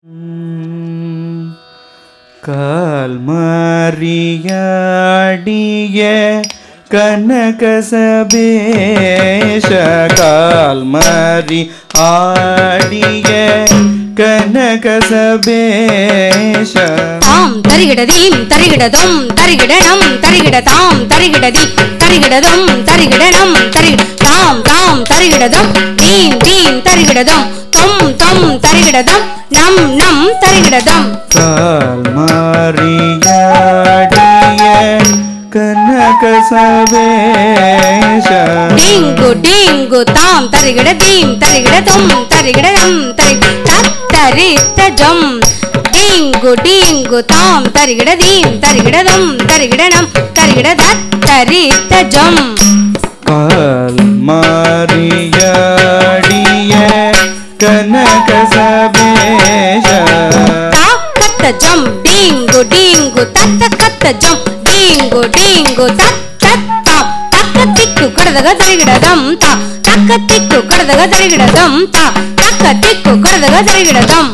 ಕಾಲ್ಮರಿಯಾಡಿಯ ಕನಕ ಸಬೇಶ ಕಾಲ್ಮರಿ ಆಡಿಯ ಕನಕ ಸಬೇಶ தாம் தரிகிடதீம் தரிகிடதும் தரிகிடனம் தரிகிடதாம் தரிகிடதி தரிகிடதும் தரிகிடனம் தாம் தாம் தரிகிடதும் தீம் தீம் தரிகிடதும் தொம் தொம் தரிகிடதும் நம் நம் தரிகிடதும் கால்மரியாடிய கனக சவேஷ டிங்கு டிங்கு தாம் தரிகிடதீம் தரிகிடதும் தரிகிடனம் தரித்தஜம் டிங்கு டிங்கு தாம் தரிகிடதீம் தரிகிடதும் தரிகிடனம் தரித்தஜம் கால்மரியாடிய கனக சவேஷ தத்தஜம் டிங்கு டிங்கு தத்தஜம் டிங்கு டிங்கு தத்தத்தாம் தக்கத்திக்கு கடதக தரிகிடதம் தா தக்கத்திக்கு கடதக தரிகிடதம் தா தக்கத்திக்கு கடதக தரிகிடதம்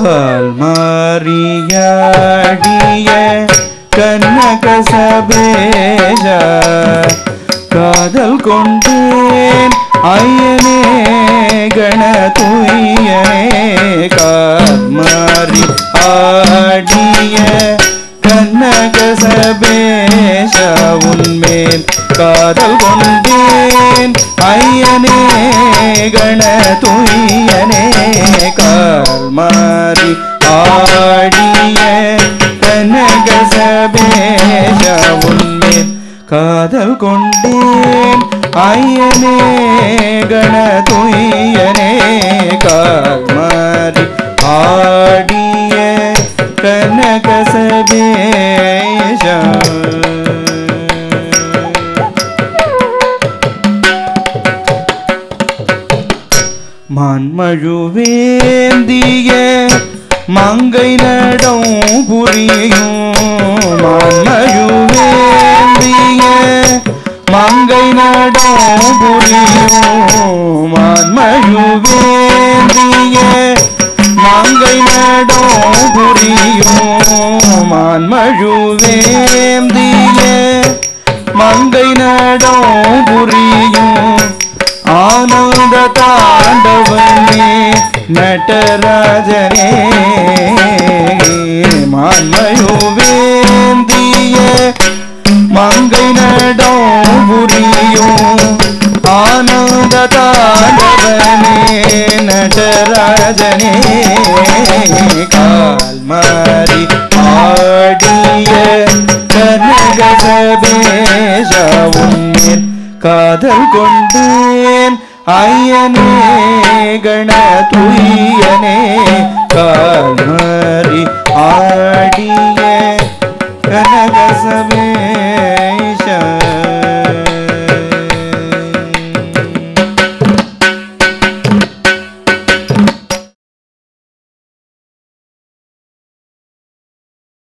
கால்மரியாடிய கனக சவேஷ காதல் கொண்டேன் ஐயனே கணதுய்யனே கால்மரி ஆடிய கனக சவேஷ உன்மேல் காதல் கொண்டேன் ஐயனே கணதுய்யனே கால்மரி ஆடிய கனக சவேஷ உன்மேல் காதல் கொண்டேன் ஐயனே கணதுய்யனே கால்மரி ஆடிய கனக சவேஷ மான்மழுவேந்திய மங்கை நடம் புரியும் மான்மழுவேந்திய மங்கை நடம் புரியும் மான்மழுவேந்திய மங்கை நடம் புரியும் மான்மழுவேந்திய மங்கை நடம் புரியும் ஆனந்த தாண்டவனே நடராஜனே மான்மழுவேந்திய மங்கை நடம் புரியும் ஆனந்த தாண்டவனே நடராஜனே கால்மரி ஆடிய கனக சவேஷ உன்மேல் காதல் கொண்டேன் ஐயனே கணதுய்யனே கால்மரி ஆடிய கனக சவேஷ